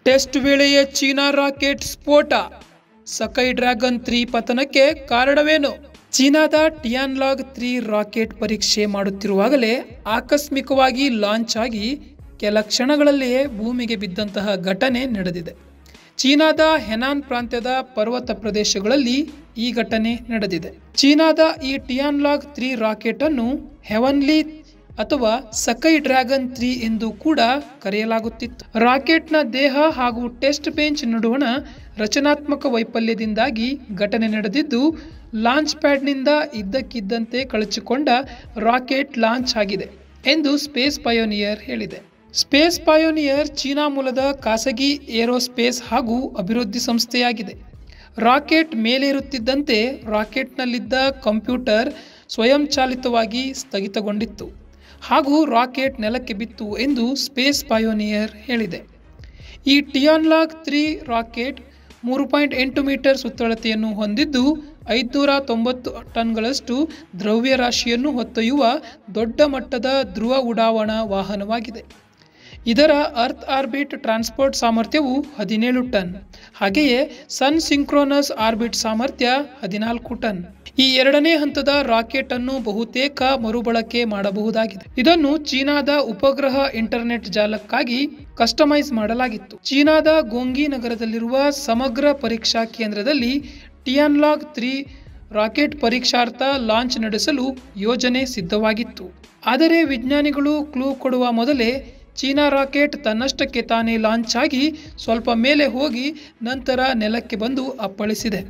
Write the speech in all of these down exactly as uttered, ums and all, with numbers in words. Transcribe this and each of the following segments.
Test ವೇಳೆಯೇ China rocket ಸ್ಫೋಟ, ಸಕೈ dragon three ಪತನಕ್ಕೆ ಕಾರಣವೇನು? ಚೀನಾದ ಟಿಯಾನ್ಲಾಂಗ್ ತ್ರೀ ರಾಕೆಟ್ ಪರೀಕ್ಷೆ ಮಾಡುತ್ತಿರುವಾಗಲೇ ಆಕಸ್ಮಿಕವಾಗಿ ಲಾಂಚ್ ಆಗಿ ಕೆಲ ಕ್ಷಣಗಳಲ್ಲಿಯೇ ಭೂಮಿಗೆ ಬಿದ್ದಂತಹ ಘಟನೆ ನಡೆದಿದೆ. ಚೀನಾದ ಹೆನಾನ್ ಪ್ರಾಂತ್ಯದ ಪರ್ವತ ಪ್ರದೇಶಗಳಲ್ಲಿ ಈ ಘಟನೆ ನಡೆದಿದೆ. ಚೀನಾದ ಈ ಟಿಯಾನ್ಲಾಂಗ್ ತ್ರೀ ರಾಕೆಟ್ ಅನ್ನು ಹೆವನ್ಲಿ ಅಥವಾ ಸಕೈ ಡ್ರ್ಯಾಗನ್ ತ್ರೀ ಎಂದು ಕೂಡ ಕರೆಯಲಾಗುತ್ತಿತ್ತು. ರಾಕೆಟ್ನ ದೇಹ ಹಾಗೂ ಟೆಸ್ಟ್ ಬೆಂಚ್ ನಡುವಣ ರಚನಾತ್ಮಕ ವೈಫಲ್ಯದಿಂದಾಗಿ ಘಟನೆ ನಡೆದಿದ್ದು, ಲಾಂಚ್ ಪ್ಯಾಡ್ನಿಂದ ಇದ್ದಕ್ಕಿದ್ದಂತೆ ಕಳಚಿಕೊಂಡ ರಾಕೆಟ್ ಲಾಂಚ್ ಆಗಿದೆ ಎಂದು ಸ್ಪೇಸ್ ಪಯೋನಿಯರ್ ಹೇಳಿದೆ. ಸ್ಪೇಸ್ ಪಯೋನಿಯರ್ ಚೀನಾ ಮೂಲದ ಖಾಸಗಿ ಏರೋಸ್ಪೇಸ್ ಹಾಗೂ ಅಭಿವೃದ್ಧಿ ಸಂಸ್ಥೆಯಾಗಿದೆ. ರಾಕೆಟ್ ಮೇಲೇರುತ್ತಿದ್ದಂತೆ ರಾಕೆಟ್ನಲ್ಲಿದ್ದ ಕಂಪ್ಯೂಟರ್ ಸ್ವಯಂಚಾಲಿತವಾಗಿ ಸ್ಥಗಿತಗೊಂಡಿತ್ತು ಹಾಗೂ ರಾಕೆಟ್ ನೆಲಕ್ಕೆ ಬಿತ್ತು ಎಂದು ಸ್ಪೇಸ್ ಪಯೋನಿಯರ್ ಹೇಳಿದೆ. ಈ ಟಿಯಾನ್ಲಾಂಗ್ ತ್ರೀ ರಾಕೆಟ್ ಮೂರು ಪಾಯಿಂಟ್ ಎಂಟು ಮೀಟರ್ ಸುತ್ತಳತೆಯನ್ನು ಹೊಂದಿದ್ದು, ಐದುನೂರ ತೊಂಬತ್ತು ಟನ್ಗಳಷ್ಟು ದ್ರವ್ಯರಾಶಿಯನ್ನು ಹೊತ್ತೊಯ್ಯುವ ದೊಡ್ಡ ಮಟ್ಟದ ಧ್ರುವ ಉಡಾವಣಾ ವಾಹನವಾಗಿದೆ. ಇದರ ಅರ್ತ್ ಆರ್ಬಿಟ್ ಟ್ರಾನ್ಸ್ಪೋರ್ಟ್ ಸಾಮರ್ಥ್ಯವು ಹದಿನೇಳು ಟನ್, ಹಾಗೆಯೇ ಸನ್ ಸಿಂಕ್ರೋನಸ್ ಆರ್ಬಿಟ್ ಸಾಮರ್ಥ್ಯ ಹದಿನಾಲ್ಕು ಟನ್. ಈ ಎರಡನೇ ಹಂತದ ರಾಕೆಟ್ ಅನ್ನು ಬಹುತೇಕ ಮರುಬಳಕೆ ಮಾಡಬಹುದಾಗಿದೆ. ಇದನ್ನು ಚೀನಾದ ಉಪಗ್ರಹ ಇಂಟರ್ನೆಟ್ ಜಾಲಕ್ಕಾಗಿ ಕಸ್ಟಮೈಸ್ ಮಾಡಲಾಗಿತ್ತು. ಚೀನಾದ ಗೋಂಗಿ ನಗರದಲ್ಲಿರುವ ಸಮಗ್ರ ಪರೀಕ್ಷಾ ಕೇಂದ್ರದಲ್ಲಿ ಟಿಯಾನ್ಲಾಂಗ್ ತ್ರೀ ರಾಕೆಟ್ ಪರೀಕ್ಷಾರ್ಥ ಲಾಂಚ್ ನಡೆಸಲು ಯೋಜನೆ ಸಿದ್ಧವಾಗಿತ್ತು. ಆದರೆ ವಿಜ್ಞಾನಿಗಳು ಕ್ಲೂ ಕೊಡುವ ಮೊದಲೇ ಚೀನಾ ರಾಕೆಟ್ ತನ್ನಷ್ಟಕ್ಕೆ ತಾನೇ ಲಾಂಚ್ ಆಗಿ ಸ್ವಲ್ಪ ಮೇಲೆ ಹೋಗಿ ನಂತರ ನೆಲಕ್ಕೆ ಬಂದು ಅಪ್ಪಳಿಸಿದೆ.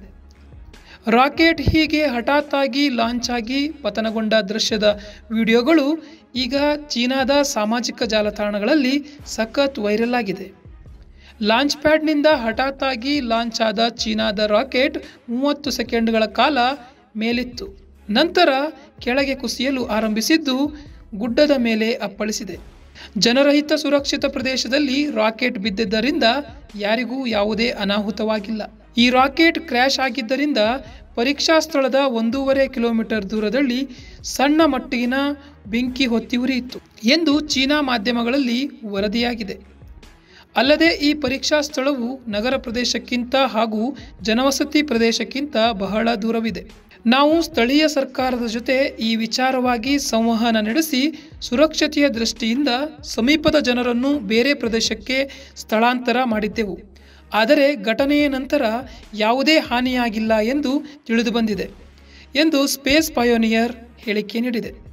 ರಾಕೆಟ್ ಹೀಗೆ ಹಠಾತ್ ಆಗಿ ಲಾಂಚ್ ಆಗಿ ಪತನಗೊಂಡ ದೃಶ್ಯದ ವಿಡಿಯೋಗಳು ಈಗ ಚೀನಾದ ಸಾಮಾಜಿಕ ಜಾಲತಾಣಗಳಲ್ಲಿ ಸಖತ್ ವೈರಲ್ ಆಗಿದೆ. ಲಾಂಚ್ ಪ್ಯಾಡ್ನಿಂದ ಹಠಾತ್ ಆಗಿ ಲಾಂಚ್ ಆದ ಚೀನಾದ ರಾಕೆಟ್ ಮೂವತ್ತು ಸೆಕೆಂಡ್ಗಳ ಕಾಲ ಮೇಲಿತ್ತು. ನಂತರ ಕೆಳಗೆ ಕುಸಿಯಲು ಆರಂಭಿಸಿದ್ದು ಗುಡ್ಡದ ಮೇಲೆ ಅಪ್ಪಳಿಸಿದೆ. ಜನರಹಿತ ಸುರಕ್ಷಿತ ಪ್ರದೇಶದಲ್ಲಿ ರಾಕೆಟ್ ಬಿದ್ದಿದ್ದರಿಂದ ಯಾರಿಗೂ ಯಾವುದೇ ಅನಾಹುತವಾಗಿಲ್ಲ. ಈ ರಾಕೆಟ್ ಕ್ರ್ಯಾಶ್ ಆಗಿದ್ದರಿಂದ ಪರೀಕ್ಷಾ ಸ್ಥಳದ ಒಂದೂವರೆ ಕಿಲೋಮೀಟರ್ ದೂರದಲ್ಲಿ ಸಣ್ಣ ಮಟ್ಟಿನ ಬೆಂಕಿ ಹೊತ್ತಿ ಉರಿಯಿತು ಎಂದು ಚೀನಾ ಮಾಧ್ಯಮಗಳಲ್ಲಿ ವರದಿಯಾಗಿದೆ. ಅಲ್ಲದೆ ಈ ಪರೀಕ್ಷಾ ಸ್ಥಳವು ನಗರ ಪ್ರದೇಶಕ್ಕಿಂತ ಹಾಗೂ ಜನವಸತಿ ಪ್ರದೇಶಕ್ಕಿಂತ ಬಹಳ ದೂರವಿದೆ. ನಾವು ಸ್ಥಳೀಯ ಸರ್ಕಾರದ ಜೊತೆ ಈ ವಿಚಾರವಾಗಿ ಸಂವಹನ ನಡೆಸಿ ಸುರಕ್ಷತೆಯ ದೃಷ್ಟಿಯಿಂದ ಸಮೀಪದ ಜನರನ್ನು ಬೇರೆ ಪ್ರದೇಶಕ್ಕೆ ಸ್ಥಳಾಂತರ ಮಾಡಿದ್ದೆವು. ಆದರೆ ಘಟನೆಯ ನಂತರ ಯಾವುದೇ ಹಾನಿಯಾಗಿಲ್ಲ ಎಂದು ತಿಳಿದುಬಂದಿದೆ ಎಂದು ಸ್ಪೇಸ್ ಪಯೋನಿಯರ್ ಹೇಳಿಕೆ ನೀಡಿದೆ.